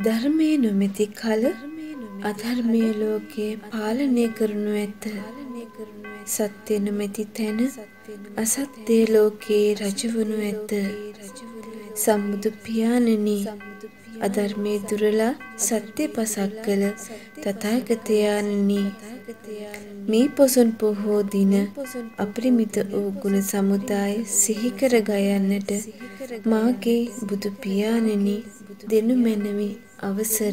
ධර්මයේ නොමැති කල අධර්මයේ ලෝකයේ පාලනය කරනු ඇත. සත්‍ය නොමැති තැන අසත්‍ය ලෝකයේ රජවනු ඇත. සම්බුදු පියාණනි, අධර්මයේ දුරලා සත්‍ය පසක් කළ තථාගතයන්නි, මේ පොසොන් පොහෝ දින අපරිමිත වූ ගුණ සමුදාය සිහි කර ගයන්නට මාගේ බුදු පියාණනි දෙනු මැනවි අවසර.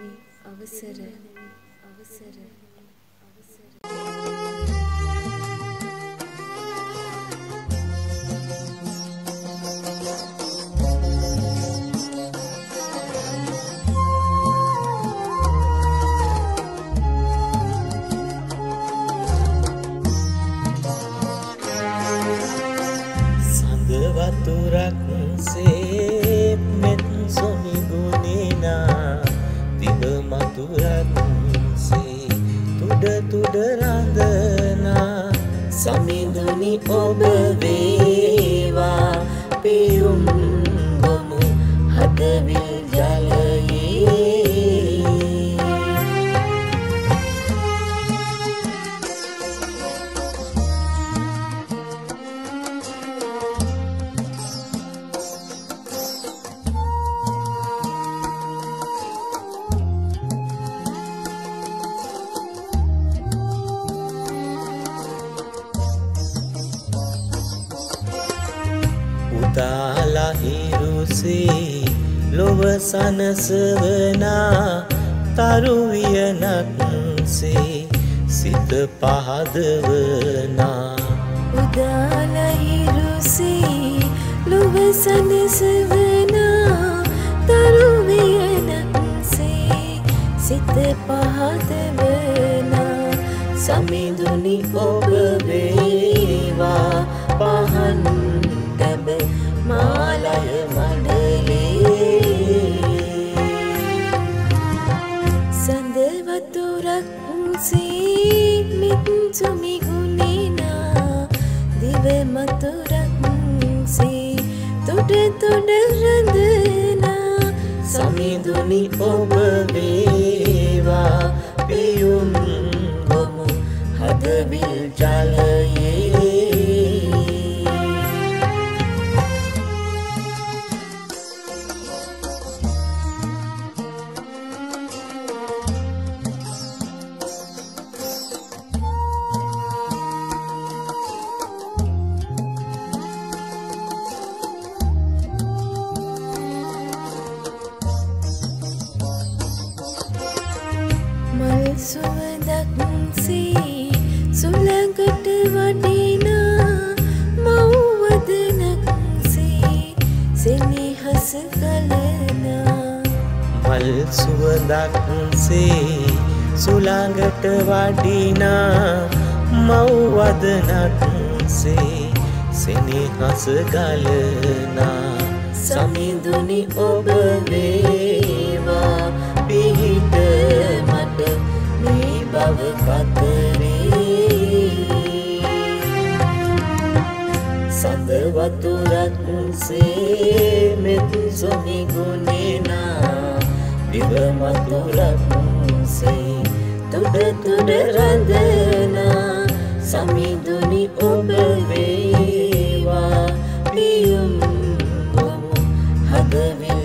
වතුරක් සේ මෙත් සොමි ගුණේනා දිව මතුරක් සේ තුඩ තුඩ රඳනා සමිඳුනි ඔබ වේවා පියුම් ගොමු හදවිල් ජලයේ උදාලා හිරුසේ ලොව සනසවනා තරු වියනක්සේ සිත පහදවනා. උදාලා හිරුසේ ලොව සනසවනා තරු වියනක්සේ සිත පහදවනා. සමිඳුනි ඔබ වේවා පහන් මාලය මඩලේ සඳ වතුරක් සේ මෙත් සොමි ගුණේනා දිව මතුරක් සේ තුඩ තුඩ රඳනා. සමිඳුනි ඔබ වේවා පියුම් ගොමු හදවිල් ජලයේ සුවඳක් සේ සුළඟට වඩිනා මව්වදනක් සේ සෙනෙහස කලනා. මල් සුවඳක් සේ සුළඟට වඩිනා මව්වදනක් සේ සෙනෙහස ගලනා. සමිඳුනි ඔබ වේවා පිහිට මට මේ බව කතරේ. සඳ වතුරක් සේ මෙත් සොමි ගුණේනා දිව මතුරක් සේ තුඩ තුඩ රඳනා. සමිඳුනි ඔබ වේවා පියුම් ගොමු හදවිල්